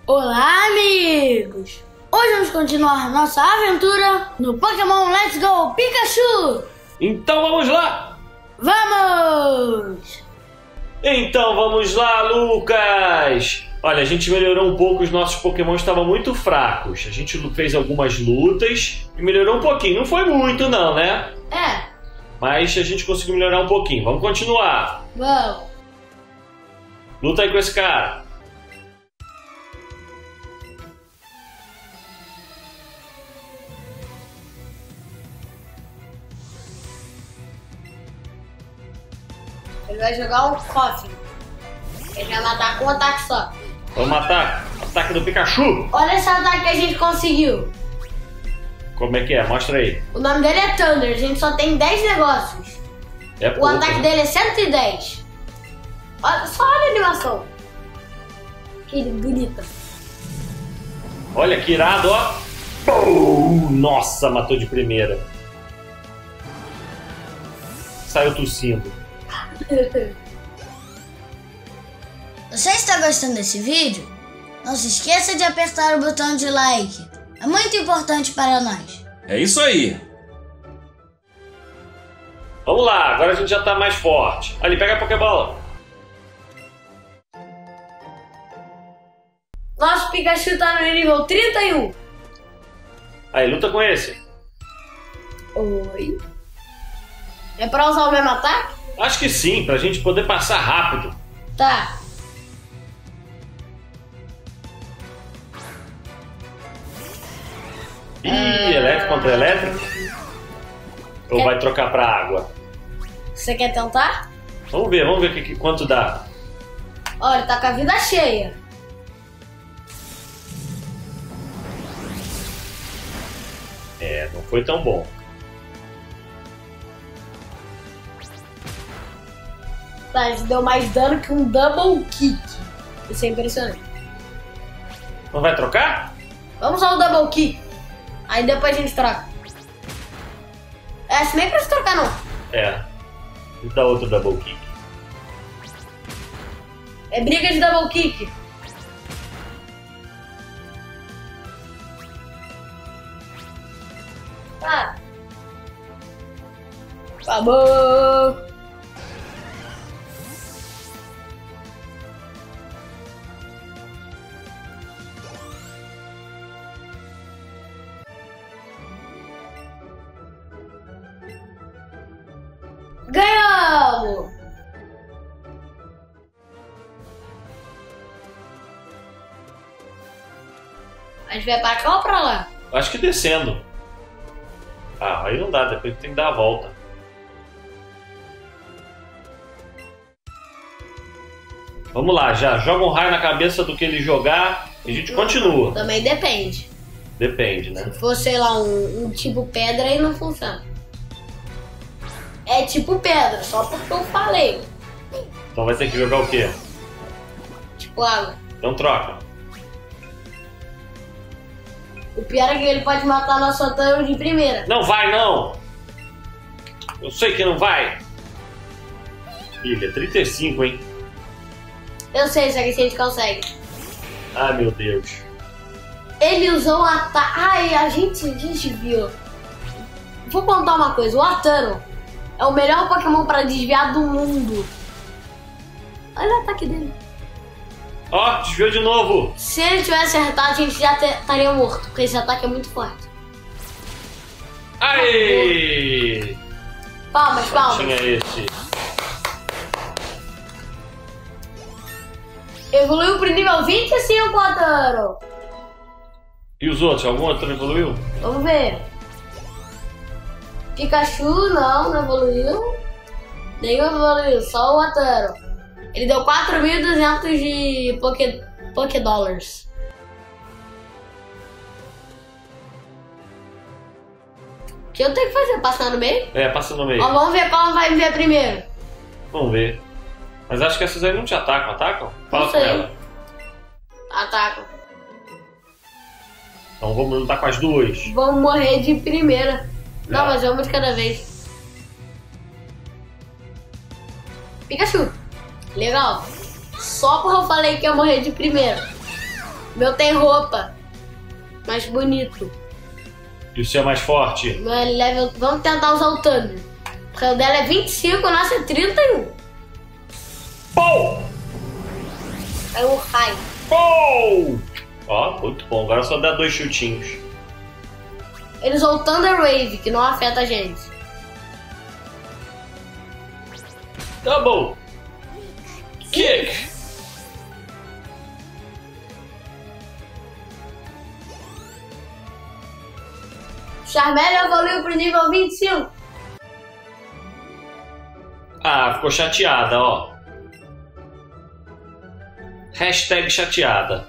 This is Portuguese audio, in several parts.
Olá, amigos! Hoje vamos continuar nossa aventura no Pokémon Let's Go Pikachu! Então vamos lá! Vamos! Então vamos lá, Lucas! Olha, a gente melhorou um pouco, os nossos Pokémon estavam muito fracos. A gente fez algumas lutas e melhorou um pouquinho. Não foi muito não, né? É. Mas a gente conseguiu melhorar um pouquinho. Vamos continuar. Vamos! Luta aí com esse cara. Ele vai jogar um Coffin. Ele vai matar com um ataque só. Vamos matar. Ataque do Pikachu. Olha esse ataque que a gente conseguiu. Como é que é? Mostra aí. O nome dele é Thunder. A gente só tem 10 negócios. É O pouco, ataque né? dele é 110. Só olha a animação. Que ele grita. Olha que irado, ó. Pum! Nossa, matou de primeira. Saiu tossindo. Você está gostando desse vídeo? Não se esqueça de apertar o botão de like. É muito importante para nós. É isso aí. Vamos lá, agora a gente já tá mais forte. Ali, pega a Pokébola. Nosso Pikachu tá no nível 31. Aí, luta com esse. Oi. É pra usar o mesmo ataque? Acho que sim, pra gente poder passar rápido. Tá. Ih, elétrico contra elétrico? Ou vai trocar pra água? Você quer tentar? Vamos ver quanto dá. Olha, tá com a vida cheia. É, não foi tão bom. Tá, ele deu mais dano que um Double Kick. Isso é impressionante. Não vai trocar? Vamos usar o Double Kick. Aí depois a gente troca. Essa nem precisa trocar, não. É. E dá outro Double Kick. É briga de Double Kick. Tá. Acabou. Ganhamos! A gente vai pra cá ou pra lá? Acho que descendo. Ah, aí não dá, depois tem que dar a volta. Vamos lá, já. Joga um raio na cabeça do que ele jogar e a gente continua. Também depende. Depende, né? Se for, sei lá, um tipo pedra, aí não funciona. É tipo pedra, só porque eu falei. Então vai ter que jogar o quê? Tipo água. Então troca. O pior é que ele pode matar nosso Otano de primeira. Não vai, não! Eu sei que não vai. Filha, 35, hein? Eu sei, só que se a gente consegue. Ai, meu Deus. Ele usou o ataque. Ai, a gente viu. Vou contar uma coisa: o Atano é o melhor Pokémon pra desviar do mundo. Olha o ataque dele. Ó, desviou de novo. Se ele tivesse acertado, a gente já estaria morto, porque esse ataque é muito forte. Aí! Palmas, palmas. Tinha esse. Evoluiu pro nível 25, Atano. E os outros? Algum outro evoluiu? Vamos ver. Pikachu não evoluiu. Nenhum evoluiu, só o Atano. Ele deu 4.200 de Pokédollars. O que eu tenho que fazer? Passar no meio? É, passa no meio. Ó, vamos ver qual vai ver primeiro. Vamos ver. Mas acho que essas aí não te atacam. Atacam? Fala Não com sei. ela. Ataca. Então vamos lutar com as duas. Vamos morrer de primeira. Não, Já. mas vamos de cada vez. Pikachu. Legal. Só porque eu falei que ia morrer de primeira. Meu tem roupa. Mais bonito. E o seu é mais forte? Meu é level... Vamos tentar usar o Thunder. Porque o dela é 25, o nosso é 31. Pou! É o raio. Pou! Ó, muito bom. Agora só dá 2 chutinhos. Ele usou o Thunder Wave, que não afeta a gente. Double! Kick! Charmander evoluiu pro nível 25. Ah, ficou chateada, ó. Hashtag chateada.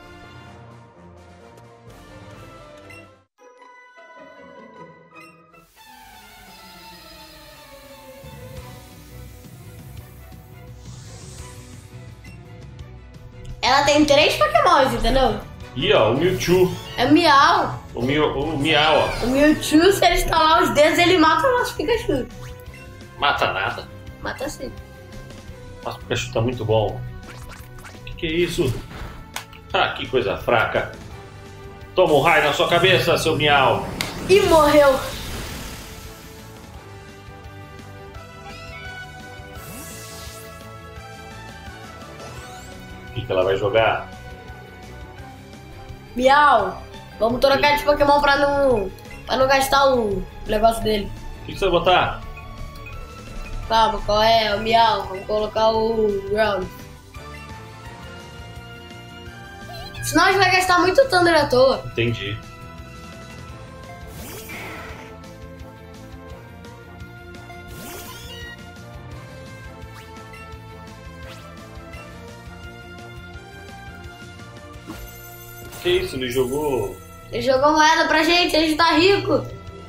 Ela tem 3 pokémons, entendeu? E ó, o Mewtwo. É Miau. O Miau, ó. O Mewtwo, se ele estalar os dedos, ele mata o nosso Pikachu. Mata nada. Mata sim. Nossa, o Pikachu tá muito bom. Que é isso? Ah, que coisa fraca. Toma um raio na sua cabeça, seu Miau. E morreu. O que ela vai jogar? Miau. Vamos trocar de Pokémon pra não gastar o negócio dele. O que você vai botar? Calma, qual é? O Miau. Vamos colocar o Ground. Senão a gente vai gastar muito Thunder à toa. Entendi. Que isso? Ele jogou... Ele jogou moeda pra gente, a gente tá rico.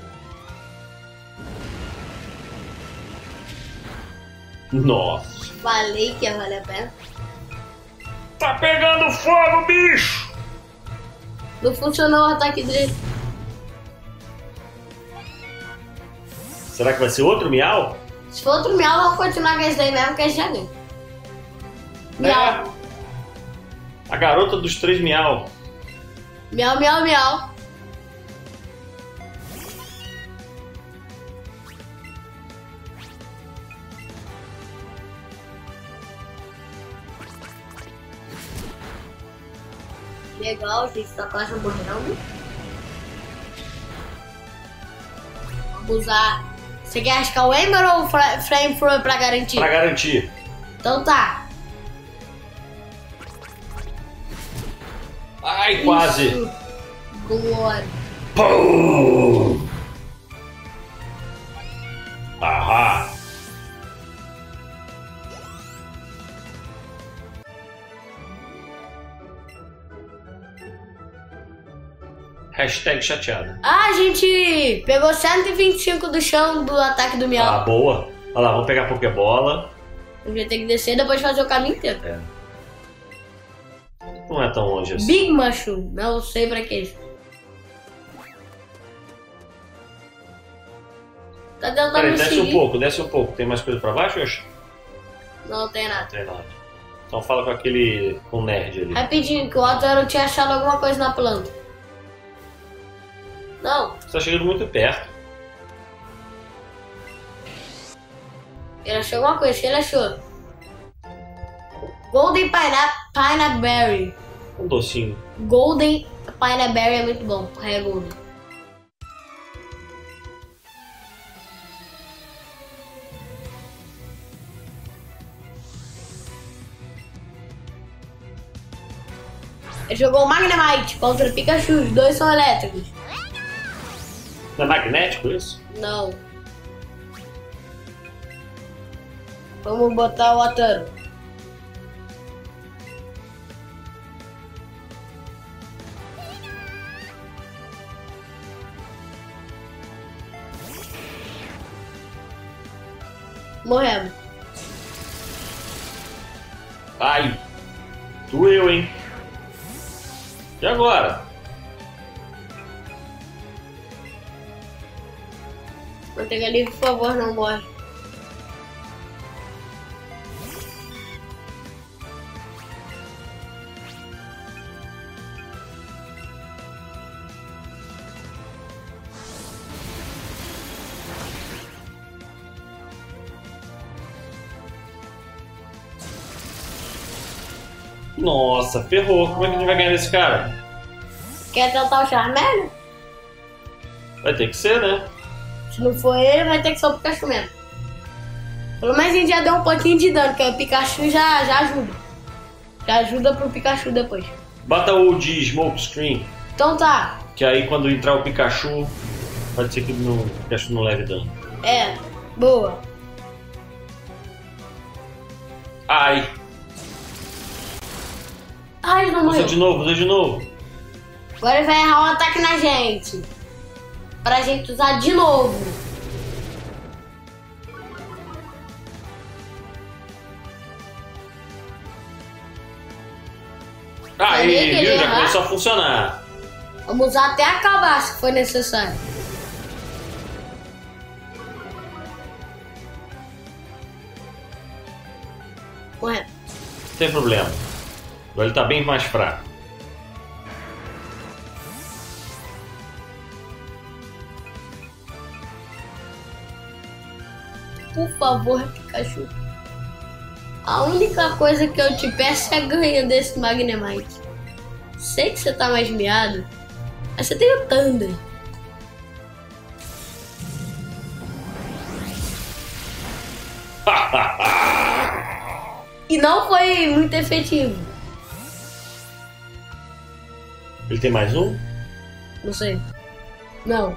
Nossa. Falei que ia valer a pena. Tá pegando fogo, bicho! Não funcionou o ataque dele. Será que vai ser outro Miau? Se for outro Miau, vamos continuar com esse daí mesmo, que a gente já ganha. Miau. É. A garota dos 3 Miau. Miau, miau, miau. Legal, a gente tá quase morrendo. Vamos usar. Você quer arriscar o Ember ou o Flame Thrower pra garantir? Pra garantir. Então tá. Ai, quase. Isso. Glória. Pum! Ahá. Hashtag chateada. Ah, a gente pegou 125 do chão do ataque do Ah, Miau. boa. Olha lá, vamos pegar a Pokébola. A gente tem que descer e depois fazer o caminho inteiro. É. Não é tão longe assim. Big Mushroom, não sei pra que isso. Tá tentando Peraí, me desce seguir. desce um pouco. Tem mais coisa pra baixo, Yoshi? Não tem nada. Não tem nada. Então fala com aquele... com o nerd ali. Rapidinho, que o Otero tinha achado alguma coisa na planta. Não, Você tá chegando muito perto. ele achou alguma coisa, o que ele achou? Golden Pineapple Berry. Um docinho. Golden Pineapple Berry é muito bom, é Golden. Ele jogou o Magnemite contra o Pikachu, os dois são elétricos. Não é magnético isso? Não. Vamos botar o Otero. Morremos. Ai. Doeu, hein? E agora? Manteiga livre, por favor, não morre. Nossa, ferrou. Como é que a gente vai ganhar desse cara? Quer tentar o Charmander? Vai ter que ser, né? Se não for ele, vai ter que ser o Pikachu mesmo. Pelo menos a gente já deu um pouquinho de dano, que o Pikachu já ajuda. Já ajuda pro Pikachu depois. Bota o de Smokescreen, Então tá. que aí quando entrar o Pikachu, pode ser que o Pikachu não leve dano. É, boa. Ai, Ai, não usa morreu. de novo, usa de novo. Agora ele vai errar um ataque na gente. Pra gente usar de novo. Aí, Ele viu? Já errar. começou a funcionar. Vamos usar até acabar se for necessário. Correto. Não tem problema. Agora ele tá bem mais fraco. Por favor, Pikachu. A única coisa que eu te peço é ganha desse Magnemite. Sei que você tá mais miado, mas você tem o Thunder. E não foi muito efetivo. Ele tem mais um? Não sei. Não.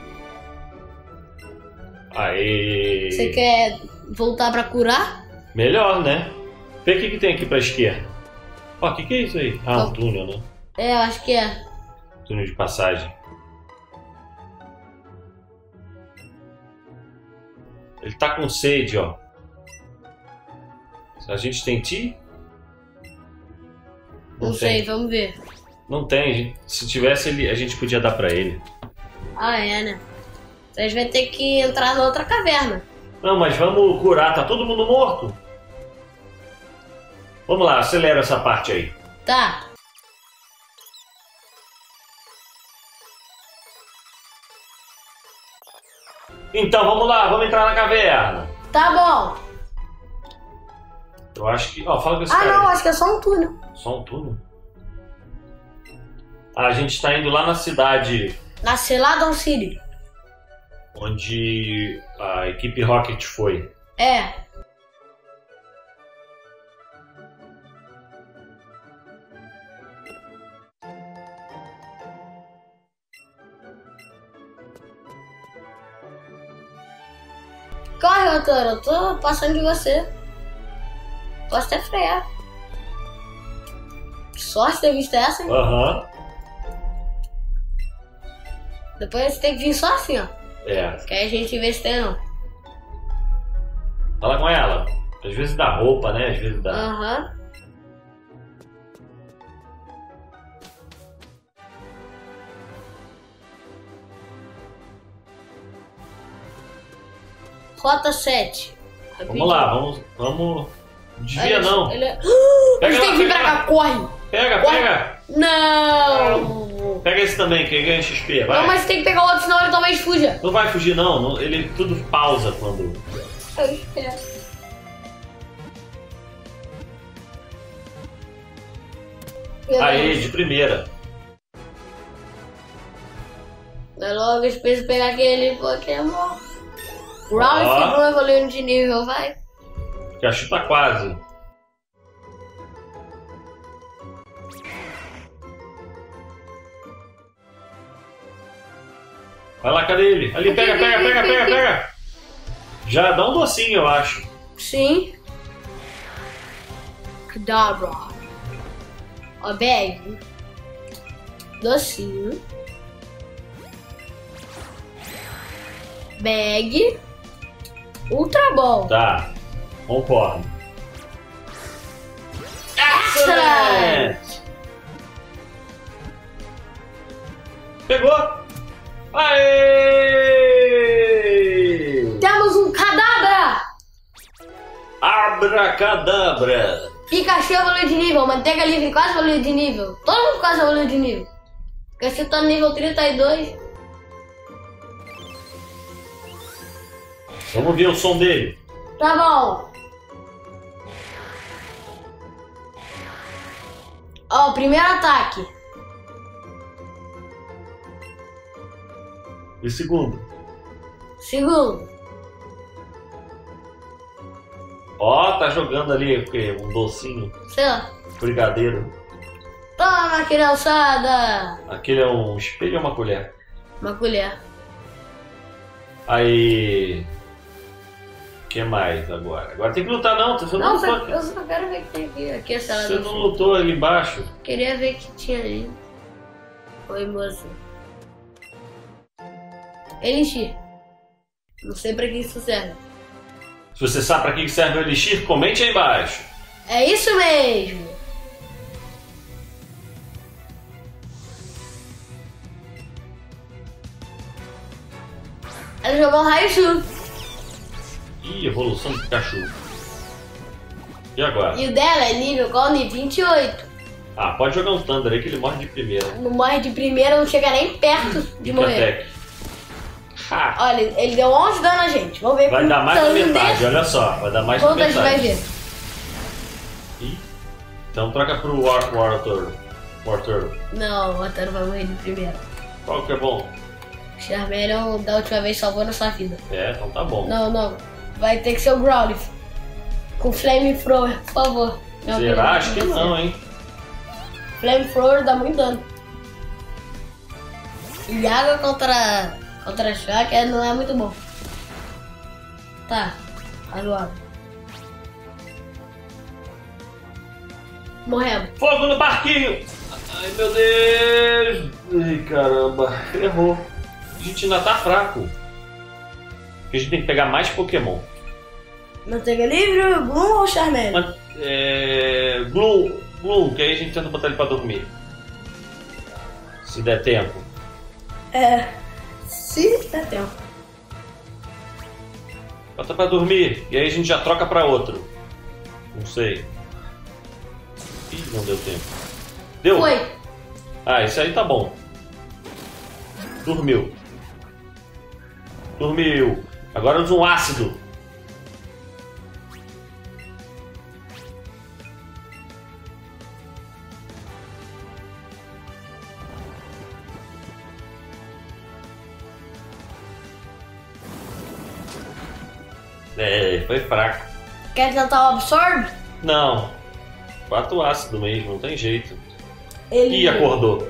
Aê! Você quer voltar pra curar? Melhor, né? Vê o que tem aqui pra esquerda. Ó, o que é isso aí? Ah, um túnel, né? É, eu acho que é. Túnel de passagem. Ele tá com sede, ó. A gente tem ti? Não sei, vamos ver. Não tem. Se tivesse, a gente podia dar pra ele. Ah, é, né? Então a gente vai ter que entrar na outra caverna. Não, mas vamos curar. Tá todo mundo morto? Vamos lá, acelera essa parte aí. Tá. Então, vamos lá. Vamos entrar na caverna. Tá bom. Eu acho que... Ó, fala com esse Ah, cara não, aí. acho que é só um túnel. Só um túnel? Ah, a gente tá indo lá na cidade Na Celadon City. onde a equipe Rocket foi. É. Corre, doutor, eu tô passando de você. Posso até frear. Que sorte ter visto essa, hein? Aham. Depois você tem que vir só assim, ó. É. Que aí a gente vê se tem não. Fala com ela. Às vezes dá roupa, né? Às vezes dá. Aham. Rota 7. Vamos lá, vamos. Desvia não. Ele... Pega Ele tem lá, que vir pega pra lá. cá, corre! Pega, Corre. pega. Não! Pega esse também, que ganha XP. Vai. Não, mas tem que pegar o outro, senão ele talvez fuja. Não vai fugir não. Ele tudo pausa quando. Eu espero. Aê, de primeira. Vai logo, eu preciso pegar aquele Pokémon. O Ralph Ó. ficou evoluindo de nível, vai. Pikachu tá quase. Vai lá, cadê ele? Ali, pega, pega, pega, pega, pega. Já dá um docinho, eu acho. Sim. Kadabra. Ó, bag. Docinho. Bag. Ultra bom. Tá, concordo. Excelente. Pegou! Aê! Temos um Kadabra. Abracadabra! Pikachu evoluiu de nível. Manteiga livre quase evoluiu de nível. Todo mundo quase evoluiu de nível. Pikachu tá no nível 32. Vamos ver o som dele. Tá bom. Ó, primeiro ataque. E segundo? Segundo. Ó, tá jogando ali o quê? Um docinho. Sei lá. Brigadeiro. Toma, criançada. Aquele é um espelho ou uma colher? Uma colher. Aí... O que mais agora? Agora tem que lutar não, você não lutou. Eu só quero ver o que tem aqui. Aqui é salada. Você não lutou ali embaixo. Queria ver o que tinha ali. Oi, moça. Elixir. Não sei pra que isso serve. Se você sabe pra que serve o Elixir, comente aí embaixo. É isso mesmo. Ela jogou um Raichu. Ih, evolução do Pikachu. E agora? E o dela é nível qual? Nível 28. Ah, pode jogar um Thunder aí que ele morre de primeira. Não morre de primeira, não chega nem perto de morrer. Attack. Ha! Olha, ele deu 11 dano a gente. Vamos ver Vai com dar mais da Thunder metade, olha só. Vai dar mais da quanto a gente vai metade. ver. Ih, então troca pro War Turtle. Não, o Ataro vai morrer de primeira. Qual que é bom? O Charmeleon da última vez salvou nossa vida. É, então tá bom. Não. Vai ter que ser o Growlithe. Com Flamethrower, por favor. Não, Será? Acho que não, hein? Flamethrower dá muito dano. E água contra choque não é muito bom. Tá, agora. Morremos. Fogo no barquinho! Ai, meu Deus! Ai, caramba. Errou. A gente ainda tá fraco. A gente tem que pegar mais Pokémon. Manteiga livre, Gloom ou Charmeleon? Mas, Gloom, que aí a gente tenta botar ele pra dormir. Se der tempo. Se der tempo. Bota pra dormir. E aí a gente já troca pra outro. Não sei. Ih, não deu tempo. Deu? Foi. Ah, isso aí tá bom. Dormiu. Agora usa um ácido. Foi fraco. Quer tentar o Absorb? Não. 4 ácido mesmo, não tem jeito. Ele... Ih, acordou.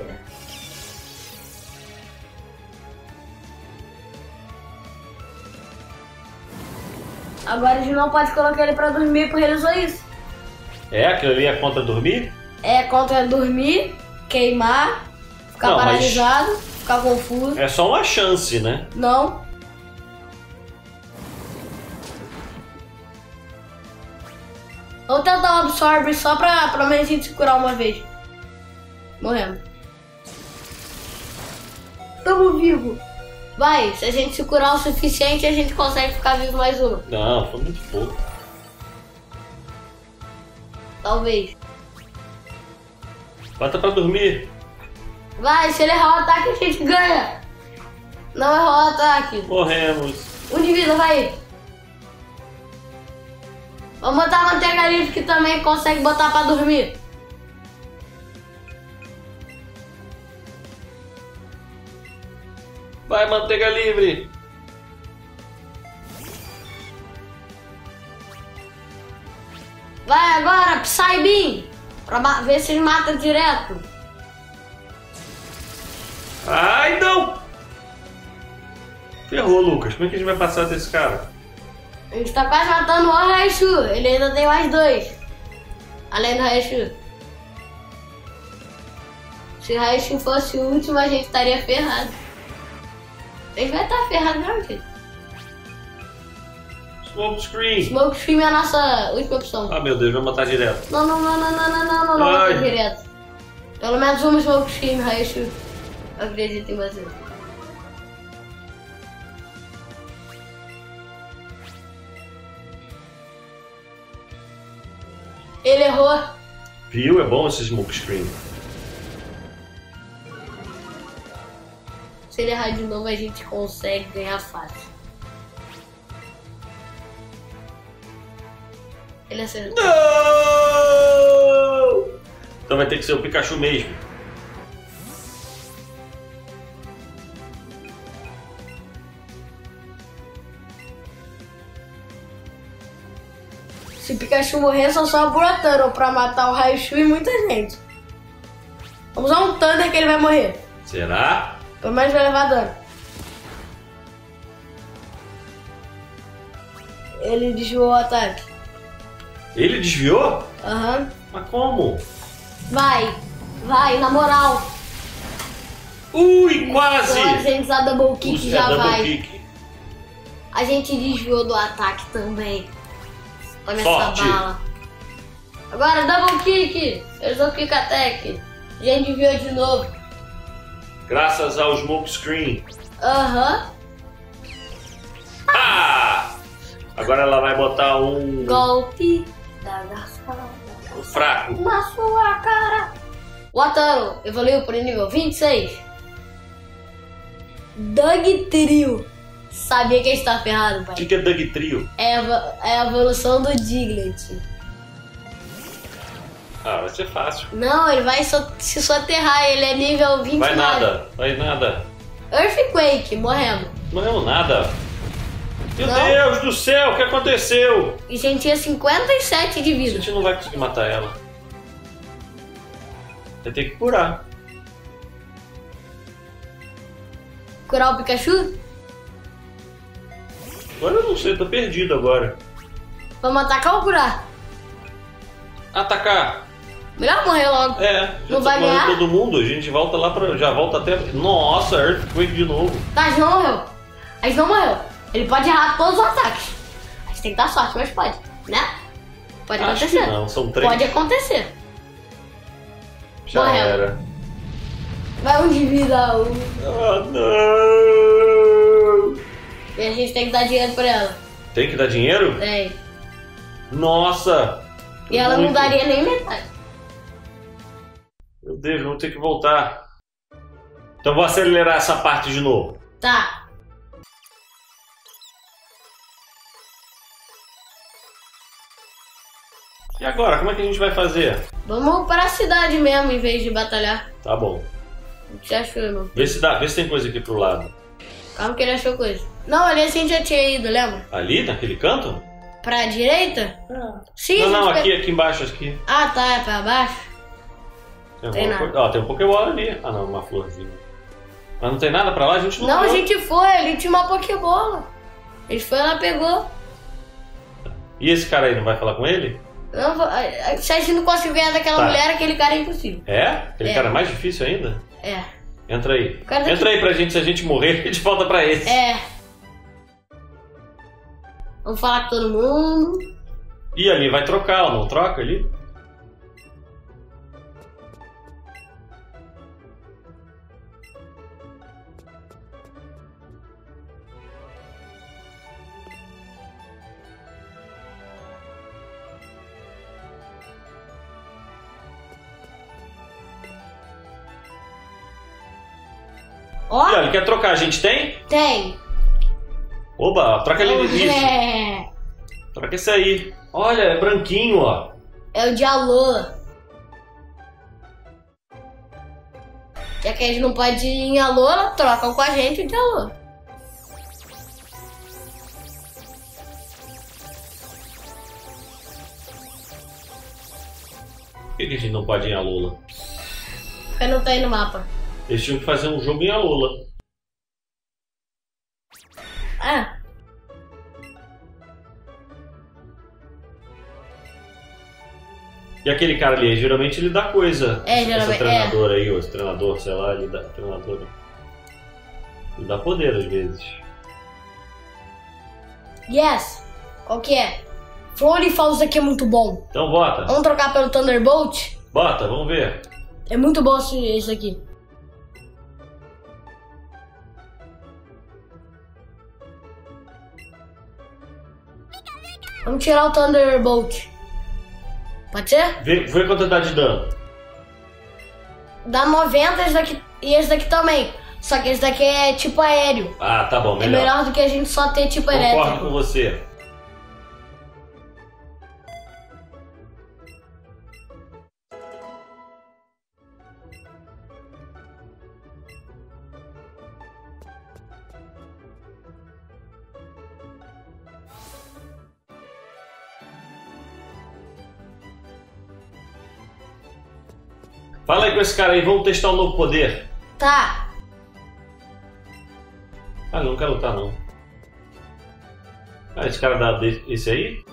Agora a gente não pode colocar ele pra dormir porque ele usou isso. É, aquilo ali é contra dormir? É contra dormir, queimar, ficar Não, mas- paralisado, ficar confuso. É só uma chance, né? Não. Vou tentar o Absorb só pra a gente se curar uma vez. Morremos. Tamo vivo. Vai, se a gente se curar o suficiente, a gente consegue ficar vivo mais uma. Não, foi muito pouco. Talvez. Bota pra dormir. Vai, se ele errar o ataque, a gente ganha. Não errou o ataque. Morremos. Um de vida, vai. Vamos botar a manteiga livre que também consegue botar pra dormir. Vai, manteiga livre. Vai agora, Psybeam. Pra ver se ele mata direto. Ai, não! Ferrou, Lucas. Como é que a gente vai passar desse cara? A gente tá quase matando o Raichu. Ele ainda tem mais 2. Além do Raichu. Se o Raichu fosse o último, a gente estaria ferrado. A gente vai estar ferrado mesmo, jeito. Smoke screen. Smoke Screen é a nossa última opção. Ah, meu Deus, vai matar direto. Não Ai. mata direto. Pelo menos uma Smoke Screen, Raichu. Eu acredito em você. Ele errou. Viu? É bom esse smoke screen. Se ele errar de novo, a gente consegue ganhar fácil. Ele acertou. Não! Então vai ter que ser o Pikachu mesmo. Se o Pikachu morrer, só sobra o Taro pra matar o Raichu e muita gente. Vamos usar um Thunder que ele vai morrer. Será? Pelo menos vai levar dano. Ele desviou o ataque. Ele desviou? Aham. Mas como? Vai, na moral. Ui, quase! Então a gente usar Double Kick Usa já double vai. kick. A gente desviou do ataque também. Toma Sorte. essa bala. Agora, Double Kick. Eu usou Kick Attack. A gente desviou de novo. Graças ao Smoke Screen. Aham. Ah! Agora ela vai botar um Golpe da garçada fraco. na sua cara. O Ataro evoluiu para o nível 26. Doug Trio. Sabia que está ferrado, O pai. que é Doug Trio? É a evolução do Diglett. Ah, vai ser fácil. Não, ele vai se soterrar. Ele é nível 29. Vai nada. Earthquake, morremos. Não é nada. Meu Não? Deus do céu, o que aconteceu? E a gente tinha 57 de A vida. gente não vai conseguir matar ela. Vai ter que curar. Curar o Pikachu? Agora eu não sei, tô perdido agora. Vamos atacar ou curar? Atacar. Melhor morrer logo. É, já Não vai morrendo ganhar? todo mundo, a gente volta lá pra. Já volta até. Nossa, Earthquake de novo. Tá, a gente não morreu. A gente não morreu. Ele pode errar todos os ataques. A gente tem que dar sorte, mas pode, né? Pode Acho acontecer. que não, são 3. Pode acontecer. Já morreu. era. Vai um de vida. Ah, não! E a gente tem que dar dinheiro pra ela. Tem que dar dinheiro? Tem. Nossa! E ela não Muito. daria nem metade. Meu Deus, vamos ter que voltar. Então vou acelerar essa parte de novo. Tá. E agora, como é que a gente vai fazer? Vamos para a cidade mesmo, em vez de batalhar. Tá bom. O que você achou, irmão? Vê se tem coisa aqui pro lado. Calma que ele achou coisa. Não, ali a gente já tinha ido, lembra? Ali, naquele canto? Pra direita? Sim, a Não, gente aqui embaixo, aqui. Ah, tá, é pra baixo. Tem alguma nada. coisa. Ó, tem um Pokébola ali. Ah, não, uma florzinha. Mas não tem nada pra lá? A gente não Não, a viu. gente foi, ali tinha uma Pokébola. A gente foi lá, pegou. E esse cara aí, não vai falar com ele? Não, se a gente não conseguir ganhar daquela Tá. mulher, aquele cara é impossível. É? Aquele É. cara é mais difícil ainda? É. Entra aí. O cara daqui- Entra aí pra gente, se a gente morrer, a gente volta pra esse. É. Vamos falar com todo mundo. E ali vai trocar, ou não troca ali? Ó, E olha, quer trocar? A gente tem? tem. Oba, troca ele isso. É. Troca esse aí. Olha, é branquinho, ó. É o de Alô. Já que a gente não pode ir em Alô, ela troca com a gente o de Alô. Por que a gente não pode ir em Alola? Porque não tem no mapa. Eles tinham que fazer um jogo em Alola. Ah, E aquele cara ali, geralmente ele dá coisa. É, geralmente, Esse treinador aí, ou esse treinador, sei lá, ele dá. Treinador. Ele dá poder às vezes. yes. Qual que é? Flore Falls aqui é muito bom. Então bota. Vamos trocar pelo Thunderbolt? Bota, vamos ver. É muito bom esse aqui. Vamos tirar o Thunderbolt. Pode ser? Vê a quantidade de dano. Dá 90 esse daqui, e esse daqui também. Só que esse daqui é tipo aéreo. Ah, tá bom, É melhor. melhor do que a gente só ter tipo Concordo elétrico. com você. Fala aí com esse cara aí, vamos testar um novo poder. Tá. Ah, não quero lutar não. Ah, esse cara dá esse aí?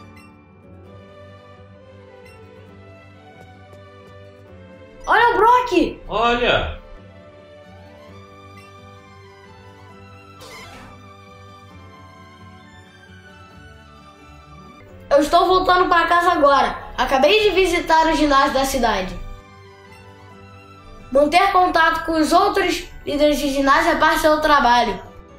Olha o Brock! Olha! Eu estou voltando para casa agora. Acabei de visitar o ginásio da cidade. Manter contato com os outros líderes de ginásio é parte do trabalho.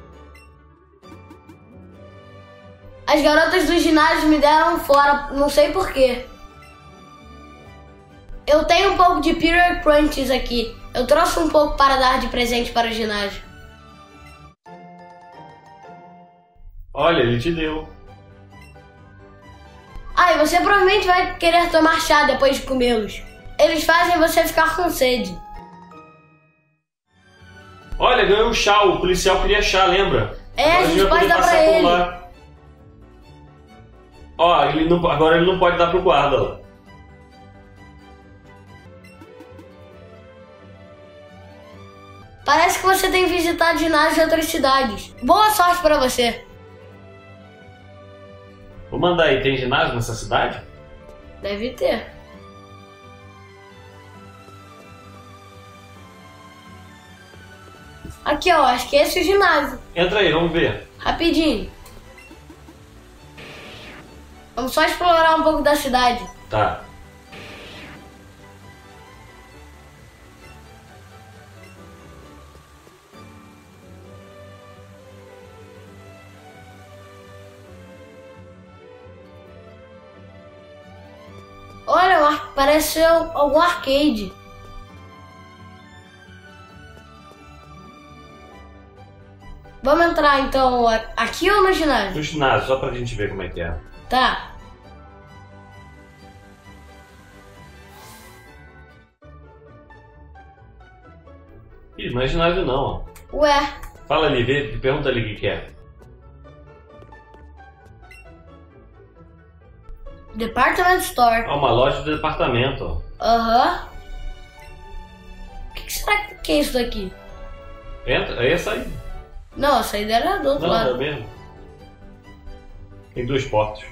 As garotas do ginásio me deram fora, não sei porquê. Eu tenho um pouco de Period Crunches aqui. Eu trouxe um pouco para dar de presente para o ginásio. Olha, ele te deu. Ah, e você provavelmente vai querer tomar chá depois de comê-los. Eles fazem você ficar com sede. Olha, ganhou um chá. O policial queria chá, lembra? É, Agora a gente vai pode poder dar passar pra por ele. lá. Ó, agora ele não pode dar pro guarda lá. Parece que você tem visitado ginásios de outras cidades. Boa sorte pra você. Vou mandar aí, tem ginásio nessa cidade? Deve ter. Aqui, ó, acho que esse é o ginásio. Entra aí, vamos ver. Rapidinho. Vamos só explorar um pouco da cidade. Tá. Olha, parece algum arcade. Vamos entrar então aqui ou no ginásio? No ginásio, só pra gente ver como é que é. Tá. Ih, não é ginásio não, ó. Ué, Fala ali, pergunta ali o que é. Department Store. É uma loja de departamento, ó. Aham. O que será que é isso daqui? Entra, é essa aí. Não, essa ideia era do outro Não, é lado. mesmo. Tem 2 portas.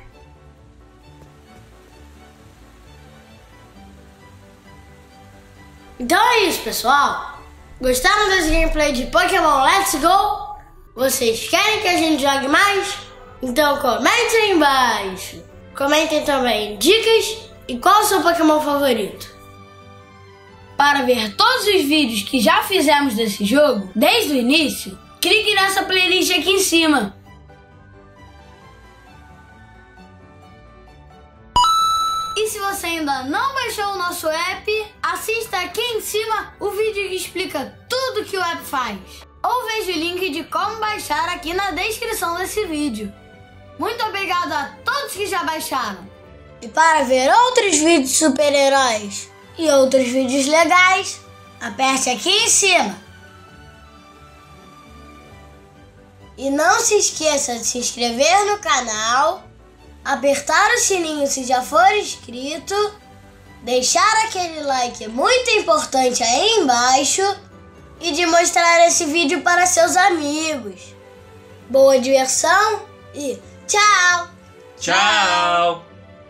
Então é isso, pessoal. Gostaram desse gameplay de Pokémon Let's Go? Vocês querem que a gente jogue mais? Então comentem aí embaixo. Comentem também dicas e qual o seu Pokémon favorito. Para ver todos os vídeos que já fizemos desse jogo, desde o início, clique nessa playlist aqui em cima. E se você ainda não baixou o nosso app, assista aqui em cima o vídeo que explica tudo que o app faz. Ou veja o link de como baixar aqui na descrição desse vídeo. Muito obrigado a todos que já baixaram. E para ver outros vídeos de super-heróis e outros vídeos legais, aperte aqui em cima. E não se esqueça de se inscrever no canal, apertar o sininho se já for inscrito, deixar aquele like muito importante aí embaixo e de mostrar esse vídeo para seus amigos. Boa diversão e tchau! Tchau!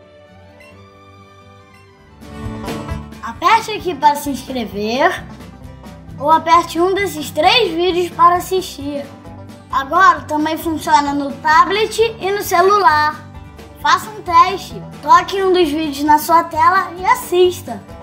Aperte aqui para se inscrever ou aperte um desses 3 vídeos para assistir. Agora também funciona no tablet e no celular. Faça um teste, toque um dos vídeos na sua tela e assista.